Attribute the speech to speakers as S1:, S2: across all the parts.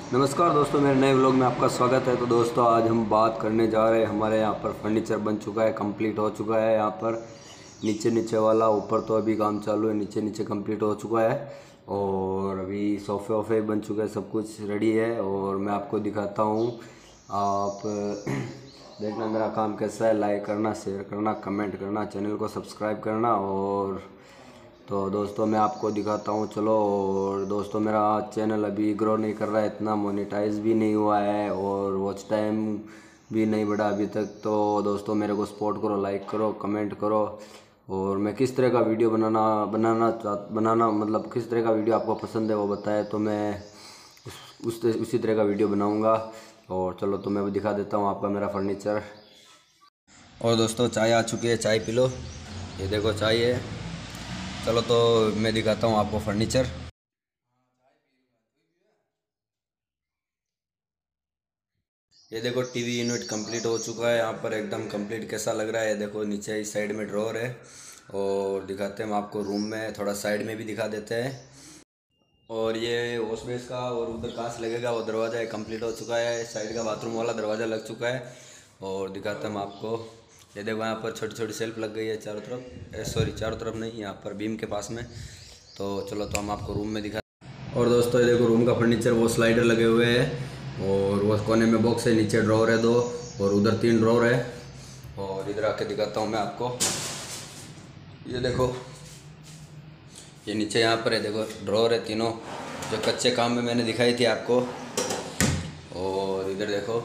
S1: नमस्कार दोस्तों, मेरे नए व्लॉग में आपका स्वागत है। तो दोस्तों आज हम बात करने जा रहे हैं, हमारे यहाँ पर फर्नीचर बन चुका है, कंप्लीट हो चुका है। यहाँ पर नीचे नीचे वाला, ऊपर तो अभी काम चालू है, नीचे नीचे कंप्लीट हो चुका है। और अभी सोफे वोफे बन चुके हैं, सब कुछ रेडी है और मैं आपको दिखाता हूँ। आप देखना मेरा काम कैसा है। लाइक करना, शेयर करना, कमेंट करना, चैनल को सब्सक्राइब करना। और तो दोस्तों मैं आपको दिखाता हूँ, चलो। और दोस्तों मेरा चैनल अभी ग्रो नहीं कर रहा है, इतना मोनेटाइज भी नहीं हुआ है और वॉच टाइम भी नहीं बढ़ा अभी तक। तो दोस्तों मेरे को सपोर्ट करो, लाइक करो, कमेंट करो। और मैं किस तरह का वीडियो बनाना मतलब किस तरह का वीडियो आपको पसंद है वो बताए, तो मैं उसी तरह का वीडियो बनाऊँगा। और चलो तो मैं भी दिखा देता हूँ आपका मेरा फर्नीचर। और दोस्तों चाय आ चुकी है, चाय पी लो। ये देखो चाय है। चलो तो मैं दिखाता हूँ आपको फर्नीचर। ये देखो टीवी यूनिट कंप्लीट हो चुका है, यहाँ पर एकदम कंप्लीट कैसा लग रहा है। ये देखो नीचे इस साइड में ड्रॉर है। और दिखाते हैं हम आपको रूम में, थोड़ा साइड में भी दिखा देते हैं। और ये वॉश बेस का और उधर कांच लगेगा, वो दरवाज़ा है कंप्लीट हो चुका है। साइड का बाथरूम वाला दरवाज़ा लग चुका है। और दिखाते हैं हम आपको। ये देखो यहाँ पर छोटी छोटी सेल्फ लग गई है चारों तरफ, सॉरी चारों तरफ नहीं, यहाँ पर बीम के पास में। तो चलो तो हम आपको रूम में दिखा। और दोस्तों ये देखो रूम का फर्नीचर, वो स्लाइडर लगे हुए हैं और वो कोने में बॉक्स है, नीचे ड्रॉर है 2 और उधर 3 ड्रॉर है। और इधर आके दिखाता हूँ मैं आपको। ये देखो ये नीचे यहाँ पर है, देखो ड्रॉर है तीनों, जो कच्चे काम में मैंने दिखाई थी आपको। और इधर देखो।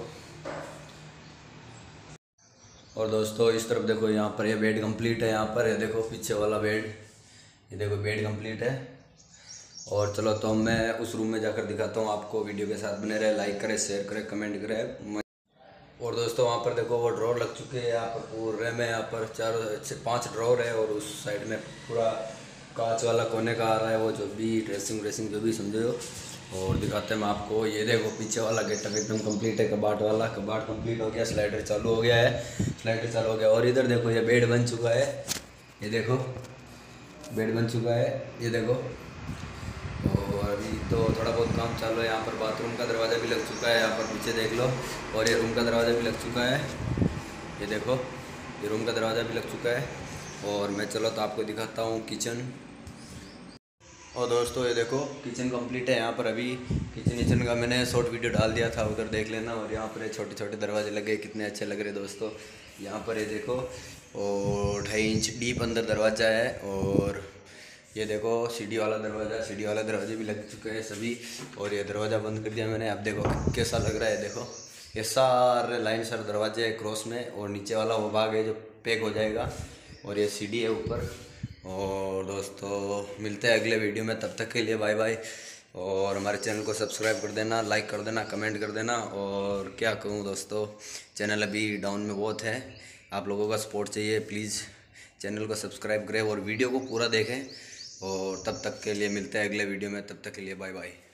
S1: और दोस्तों इस तरफ देखो, यहाँ पर ये बेड कंप्लीट है। यहाँ पर ये देखो पीछे वाला बेड, ये देखो बेड कंप्लीट है। और चलो तो मैं उस रूम में जाकर दिखाता हूँ आपको। वीडियो के साथ बने रहे, लाइक करें, शेयर करें, कमेंट करें। और दोस्तों वहाँ पर देखो वो ड्रॉर लग चुके हैं, यहाँ पर पूरे में, यहाँ पर 4 5 ड्रॉर है। और उस साइड में पूरा कांच वाला कोने का आ रहा है, वो जो भी ड्रेसिंग जो भी समझो। और दिखाते हैं हम आपको। ये देखो पीछे वाला गेटअप एकदम कंप्लीट है, कबाट वाला, कबाट कंप्लीट हो गया, स्लाइडर चालू हो गया है, स्लाइडर चालू हो गया। और इधर देखो ये बेड बन चुका है, ये देखो बेड बन चुका है, ये देखो। और अभी तो थोड़ा बहुत काम चालू है। यहाँ पर बाथरूम का दरवाज़ा भी लग चुका है, यहाँ पर पीछे देख लो। और ये रूम का दरवाज़ा भी लग चुका है, ये देखो ये रूम का दरवाज़ा भी लग चुका है। और मैं चलो तो आपको दिखाता हूँ किचन। और दोस्तों ये देखो किचन कंप्लीट है। यहाँ पर अभी किचन का मैंने शॉर्ट वीडियो डाल दिया था, उधर देख लेना। और यहाँ पर ये छोटे छोटे दरवाजे लगे, कितने अच्छे लग रहे दोस्तों। यहाँ पर ये देखो, और 2.5 इंच डीप अंदर दरवाज़ा है। और ये देखो सीढ़ी वाला दरवाजे भी लग चुके हैं सभी। और ये दरवाज़ा बंद कर दिया मैंने। अब देखो कैसा लग रहा है, देखो ये सारे लाइन सर दरवाजे है क्रॉस में। और नीचे वाला वो भाग है जो पैक हो जाएगा। और ये सीढ़ी है ऊपर। और दोस्तों मिलते हैं अगले वीडियो में, तब तक के लिए बाय बाय। और हमारे चैनल को सब्सक्राइब कर देना, लाइक कर देना, कमेंट कर देना। और क्या कहूँ दोस्तों, चैनल अभी डाउन में बहुत है, आप लोगों का सपोर्ट चाहिए। प्लीज़ चैनल को सब्सक्राइब करें और वीडियो को पूरा देखें। और तब तक के लिए मिलते हैं अगले वीडियो में, तब तक के लिए बाय बाय।